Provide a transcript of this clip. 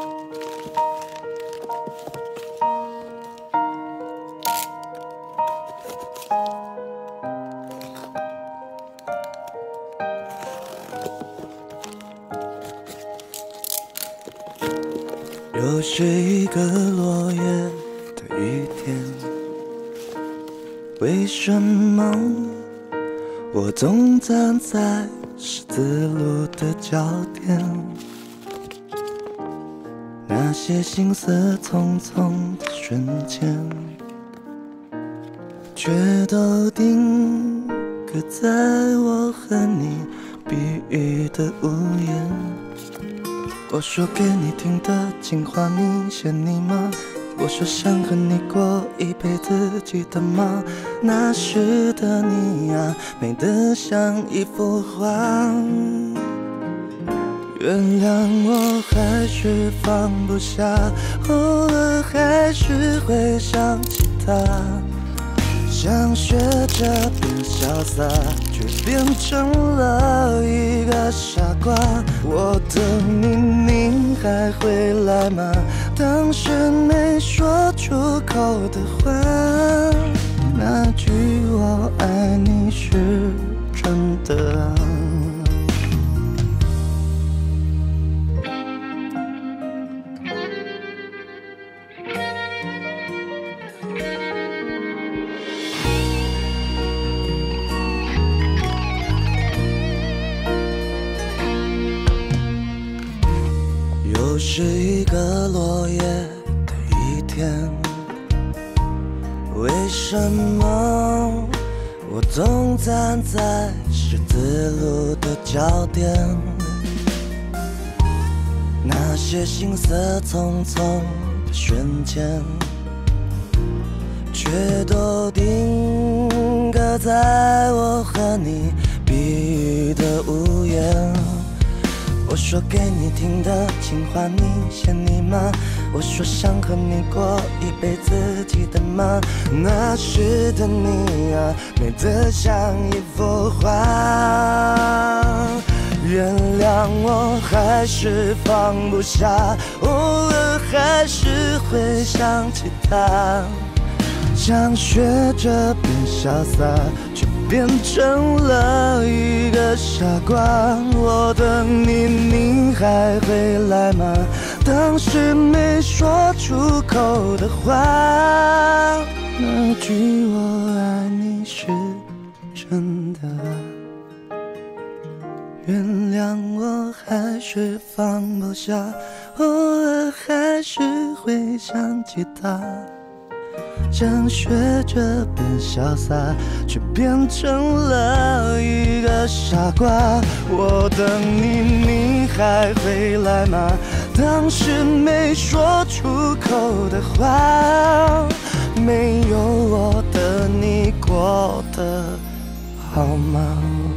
又是一个落叶的雨天，为什么我总站在十字路的交点？那些行色匆匆的瞬间，却都定格在我和你避雨的屋檐。我说给你听的情话，你写你吗？我说想和你过一辈子，记得吗？那时的你啊，美得像一幅画。原谅我还是放不下，偶尔还是会想起他，想学着变潇洒，却变成了一个傻瓜。我等你，你还会来吗？当时没说出口的话，那句我爱你是真的啊。又是一个落叶的一天，为什么我总站在十字路的交点？那些行色匆匆的瞬间，却都定格在我和你避雨的屋檐。我说给你听的情话，你写你吗？我说想和你过一辈子，记得吗？那时的你啊，美得像一幅画。原谅我还是放不下，偶尔还是会想起他，想学着变潇洒，却变成了一个傻瓜。我等你，你还会来吗？当时没说出口的话，那句我爱你是真的。原谅我还是放不下，偶尔还是会想起他，想学着变潇洒，却变成了一个傻瓜。我等你，你还会来吗？当时没说出口的话，没有我的你过得好吗？